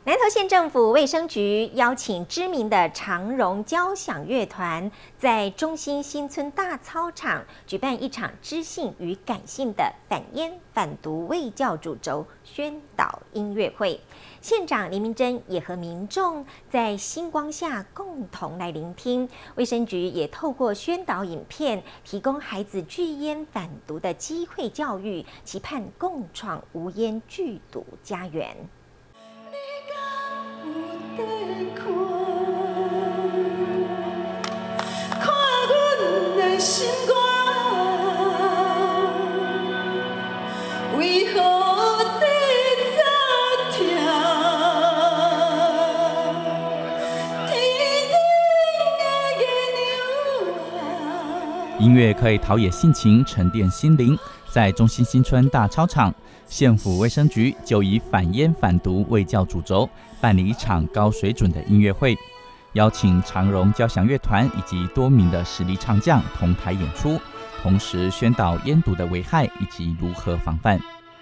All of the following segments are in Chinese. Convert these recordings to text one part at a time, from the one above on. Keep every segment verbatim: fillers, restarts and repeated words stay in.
南投县政府卫生局邀请知名的长荣交响乐团，在中心新村大操场举办一场知性与感性的反烟反毒卫教主轴宣导音乐会。县长林明珍也和民众在星光下共同来聆听。卫生局也透过宣导影片，提供孩子拒烟反毒的机会教育，期盼共创无烟拒毒家园。 心肝为何在早听？ 音乐可以陶冶性情，沉淀心灵。在中心新村大操场，县府卫生局就以反烟反毒卫教主轴，办理一场高水准的音乐会。 邀请长荣交响乐团以及多名的实力唱将同台演出，同时宣导烟毒的危害以及如何防范。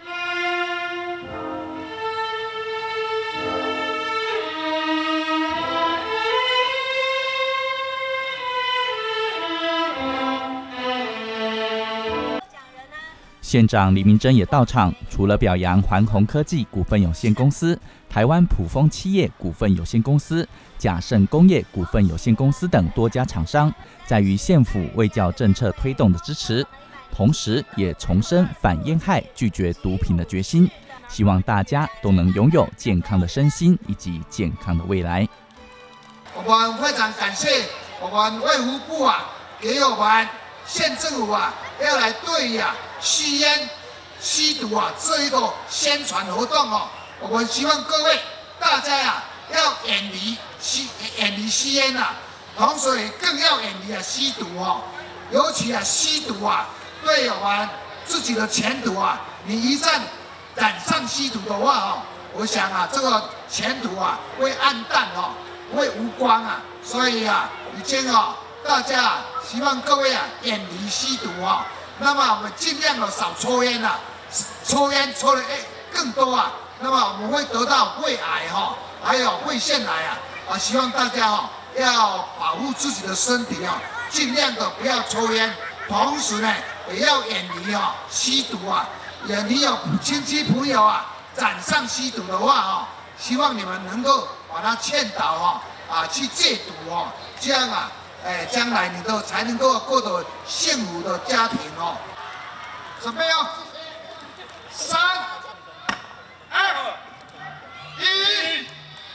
县长李明珍也到场，除了表扬环宏科技股份有限公司、台湾普丰企业股份有限公司、甲盛工业股份有限公司等多家厂商在于县府卫教政策推动的支持，同时也重申反烟害、拒绝毒品的决心，希望大家都能拥有健康的身心以及健康的未来。 我们非常感谢我们卫福部啊，给我们县政府啊，要来对呀、啊、吸烟、吸毒啊这一个宣传活动哦。我们希望各位大家呀、啊、要远离吸远离吸烟啊，同时也更要远离啊吸毒哦。尤其啊吸毒啊，对我们自己的前途啊，你一旦染上吸毒的话哦，我想啊这个前途啊会暗淡哦，会无光啊。所以啊，已经哦。 大家啊，希望各位啊远离吸毒啊、哦。那么我们尽量的少抽烟啊，抽烟抽的哎更多啊。那么我们会得到胃癌哈、哦，还有胃腺癌啊啊！希望大家哦要保护自己的身体啊、哦，尽量的不要抽烟，同时呢也要远离哦吸毒啊。也你有亲戚朋友啊染上吸毒的话哦，希望你们能够把他劝导哦啊去戒毒哦，这样啊。 哎，将来你都才能够过得幸福的家庭哦。准备哦，三、二、一。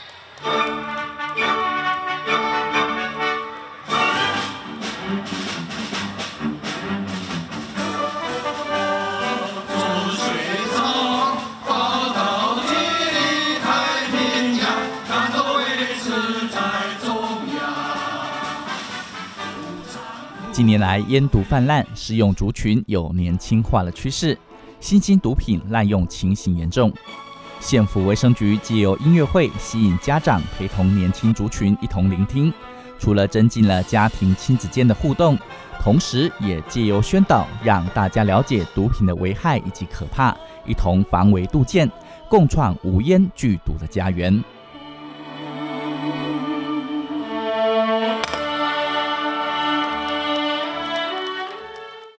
近年来，烟毒泛滥，适用族群有年轻化的趋势，新兴毒品滥用情形严重。县府卫生局藉由音乐会吸引家长陪同年轻族群一同聆听，除了增进了家庭亲子间的互动，同时也藉由宣导，让大家了解毒品的危害以及可怕，一同防微杜渐，共创无烟拒毒的家园。